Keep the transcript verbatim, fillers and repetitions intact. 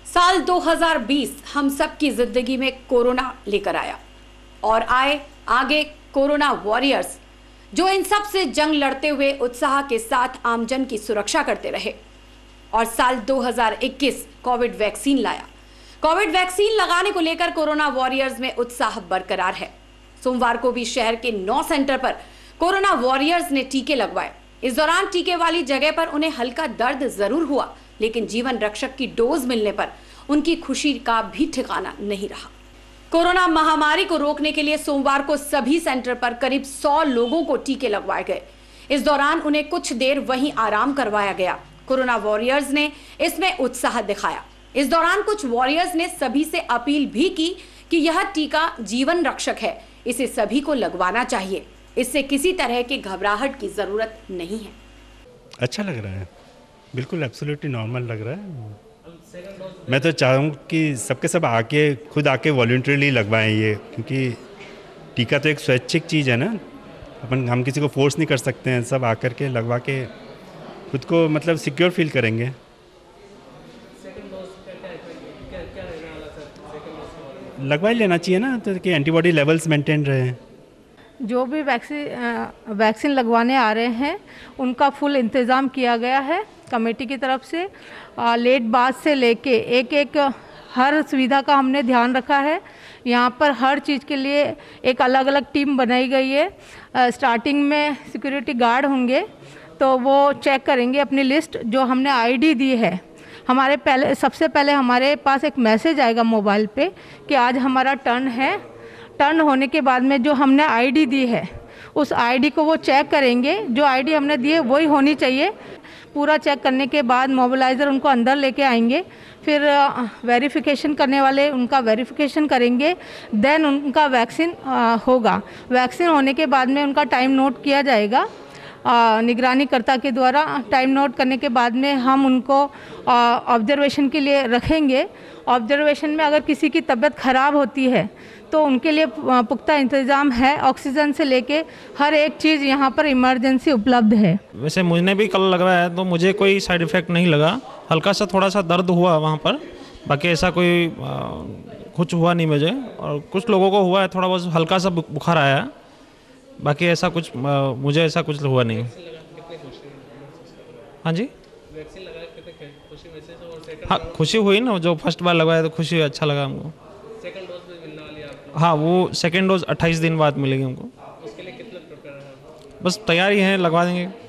साल दो हज़ार बीस हम सब की जिंदगी में कोरोना लेकर आया और आए आगे कोरोना वॉरियर्स जो इन सब से जंग लड़ते हुए उत्साह के साथ आमजन की सुरक्षा करते रहे। और साल दो हज़ार इक्कीस कोविड वैक्सीन लाया। कोविड वैक्सीन लगाने को लेकर कोरोना वॉरियर्स में उत्साह बरकरार है। सोमवार को भी शहर के नौ सेंटर पर कोरोना वॉरियर्स ने टीके लगवाए। इस दौरान टीके वाली जगह पर उन्हें हल्का दर्द जरूर हुआ, लेकिन जीवन रक्षक की डोज मिलने पर उनकी खुशी का भी ठिकाना नहीं रहा। कोरोना महामारी को रोकने के लिए सोमवार को सभी सेंटर पर करीब सौ लोगों को टीके लगवाए गए। इस दौरान उन्हें कुछ देर वहीं आराम करवाया गया। कोरोना वॉरियर्स ने इसमें उत्साह दिखाया। इस दौरान कुछ वॉरियर्स ने सभी से अपील भी की कि यह टीका जीवन रक्षक है, इसे सभी को लगवाना चाहिए। इससे किसी तरह की घबराहट की जरूरत नहीं है। अच्छा लग रहा है, बिल्कुल एब्सोल्युटली नॉर्मल लग रहा है। मैं तो चाहूँ कि सबके सब आके खुद आके वॉलंटरीली लगवाएं ये, क्योंकि टीका तो एक स्वैच्छिक चीज़ है ना, अपन हम किसी को फोर्स नहीं कर सकते हैं। सब आकर के लगवा के खुद को मतलब सिक्योर फील करेंगे। लगवा ही लेना चाहिए ना, तो कि एंटीबॉडी लेवल्स मेंटेन रहे। जो भी वैक्सीन वैक्सीन लगवाने आ रहे हैं उनका फुल इंतज़ाम किया गया है कमेटी की तरफ से। आ, लेट बाद से लेके एक एक हर सुविधा का हमने ध्यान रखा है। यहाँ पर हर चीज़ के लिए एक अलग अलग टीम बनाई गई है। आ, स्टार्टिंग में सिक्योरिटी गार्ड होंगे तो वो चेक करेंगे अपनी लिस्ट, जो हमने आईडी दी है। हमारे पहले सबसे पहले हमारे पास एक मैसेज आएगा मोबाइल पे कि आज हमारा टर्न है। टर्न होने के बाद में जो हमने आईडी दी है उस आईडी को वो चेक करेंगे। जो आईडी हमने दी है वही होनी चाहिए। पूरा चेक करने के बाद मोबिलाइज़र उनको अंदर लेके आएंगे, फिर वेरिफिकेशन करने वाले उनका वेरिफिकेशन करेंगे, देन उनका वैक्सीन होगा। वैक्सीन होने के बाद में उनका टाइम नोट किया जाएगा निगरानीकर्ता के द्वारा। टाइम नोट करने के बाद में हम उनको ऑब्जर्वेशन के लिए रखेंगे। ऑब्जर्वेशन में अगर किसी की तबीयत ख़राब होती है तो उनके लिए पुख्ता इंतज़ाम है। ऑक्सीजन से लेके हर एक चीज़ यहाँ पर इमरजेंसी उपलब्ध है। वैसे मुझे भी कल लगवाया है तो मुझे कोई साइड इफ़ेक्ट नहीं लगा। हल्का सा थोड़ा सा दर्द हुआ वहाँ पर, बाकी ऐसा कोई आ, कुछ हुआ नहीं मुझे। और कुछ लोगों को हुआ है, थोड़ा बहुत हल्का सा बुखार आया, बाकी ऐसा कुछ आ, मुझे ऐसा कुछ हुआ नहीं। हाँ जी, हाँ खुशी हुई ना, जो फर्स्ट बार लगवाया तो खुशी, अच्छा लगा हमको। हाँ, वो सेकेंड डोज अट्ठाईस दिन बाद मिलेगी हमको। उसके लिए कितना प्रिपेयर है? बस तैयारी है, लगवा देंगे।